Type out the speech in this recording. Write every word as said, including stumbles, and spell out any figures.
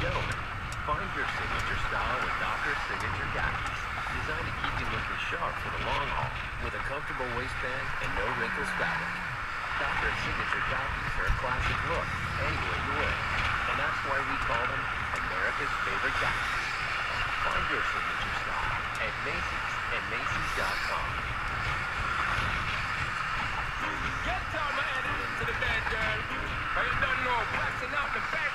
gentlemen, find your signature style with Docker Signature khakis. Designed to keep you looking sharp for the long haul, with a comfortable waistband and no wrinkles fabric. Docker Signature khakis are a classic look, anywhere you wear, and that's why we call them America's favorite khakis. Find your signature style at Macy's and Macy's dot com. Get your man into the bed, girl. I don't know, passing out the bed.